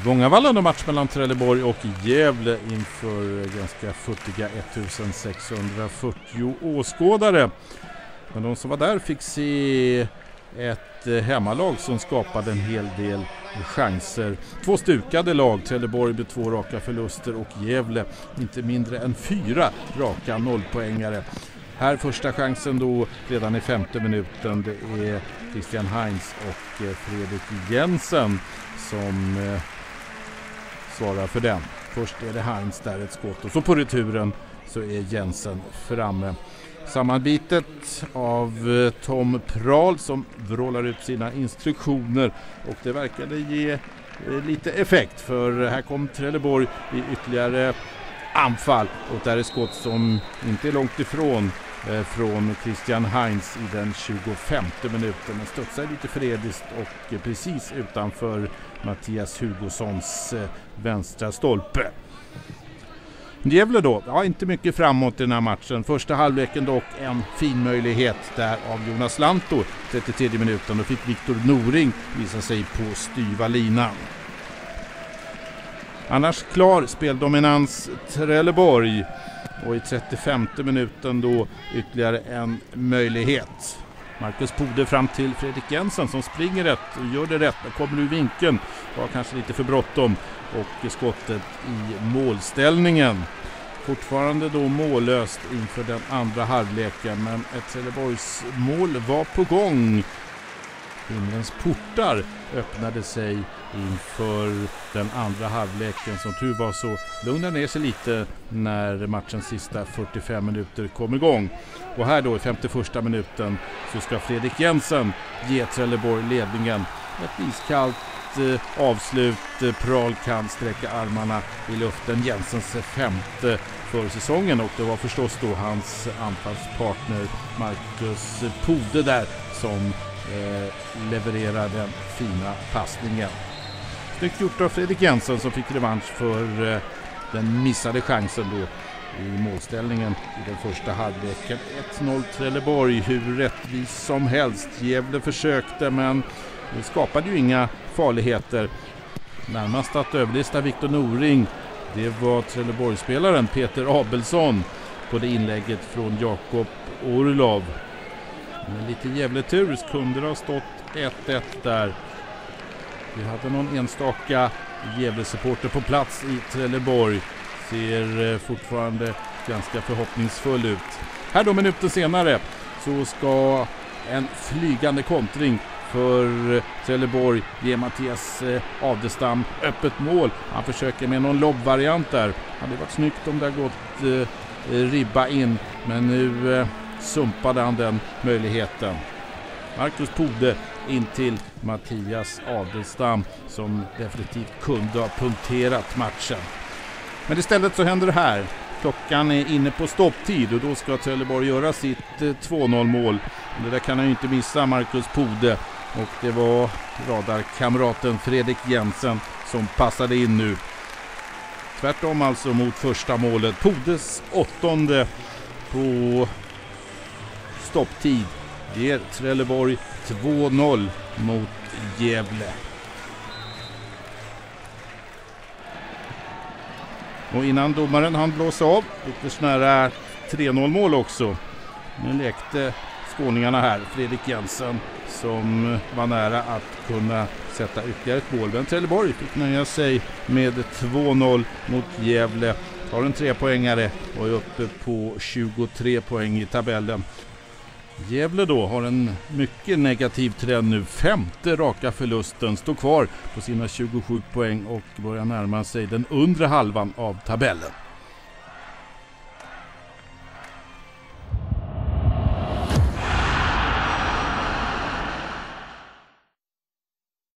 Vångavalla, match mellan Trelleborg och Gävle inför ganska futtiga 1640 åskådare. Men de som var där fick se ett hemmalag som skapade en hel del chanser. 2 stukade lag, Trelleborg med 2 raka förluster och Gävle inte mindre än 4 raka nollpoängare. Här första chansen då redan i 5:e minuten. Det är Christian Heinz och Fredrik Jensen som svarar för den. Först är det Heinz där, ett skott, och så på returen så är Jensen framme. Sammanbitet av Tom Prahl som vrålar ut sina instruktioner, och det verkade ge lite effekt, för här kom Trelleborg i ytterligare anfall, och där är skott som inte är långt ifrån från Christian Heinz i den 25:e minuten. Den studsar lite frediskt och precis utanför Mattias Hugossons vänstra stolpe. Gävle då, ja, inte mycket framåt i den här matchen. Första halvleken dock en fin möjlighet där av Jonas Lantto, 33 minuten. Då fick Viktor Noring visa sig på styva linan. Annars klar speldominans Trelleborg, och i 35:e minuten då ytterligare en möjlighet. Marcus Pode fram till Fredrik Jensen som springer rätt och gör det rätt. Då kommer ur vinkeln, var kanske lite för bråttom, och skottet i målställningen. Fortfarande då mållöst inför den andra halvleken, men ett Trelleborgs mål var på gång. Himlens portar öppnade sig inför den andra halvleken, som tur var så lugnade ner sig lite när matchens sista 45 minuter kom igång. Och här då i 51:a minuten så ska Fredrik Jensen ge Trelleborg ledningen. Ett iskallt avslut. Prahl kan sträcka armarna i luften. Jensens 5:e för säsongen, och det var förstås då hans anfallspartner Marcus Pode där som levererar den fina passningen. Snyggt gjort av Fredrik Jensen som fick revansch för den missade chansen då i målställningen i den första halvleken. 1-0 Trelleborg, hur rättvis som helst. Gävle försökte, men det skapade ju inga farligheter. Närmast att överlista Viktor Noring, det var Trelleborgsspelaren Peter Abelsson på det inlägget från Jakob Orlov. Med lite Gävletur kunde det ha stått 1-1 där. Vi hade någon enstaka Gävle-supporter på plats i Trelleborg. Ser fortfarande ganska förhoppningsfull ut. Här då minuten senare så ska en flygande kontring för Trelleborg ge Mattias Adestam öppet mål. Han försöker med någon lobbvariant där. Det hade varit snyggt om det har gått ribba in, men nu sumpade han den möjligheten. Marcus Pode in till Mattias Adelstam som definitivt kunde ha punkterat matchen. Men istället så händer det här. Klockan är inne på stopptid, och då ska Trelleborg göra sitt 2-0 mål. Det där kan han ju inte missa, Marcus Pode. Och det var radarkamraten Fredrik Jensen som passade in nu. Tvärtom alltså mot första målet. Podes 8:e på stopptid ger Trelleborg 2-0 mot Gävle. Och innan domaren hann blåsa av, lite nära 3-0 mål också. Nu lekte skåningarna här, Fredrik Jensen, som var nära att kunna sätta ytterligare ett mål. Men Trelleborg fick nöja sig med 2-0 mot Gävle. Har en 3-poängare och är uppe på 23 poäng i tabellen. Gävle då har en mycket negativ trend nu. 5:e raka förlusten, står kvar på sina 27 poäng och börjar närma sig den undre halvan av tabellen.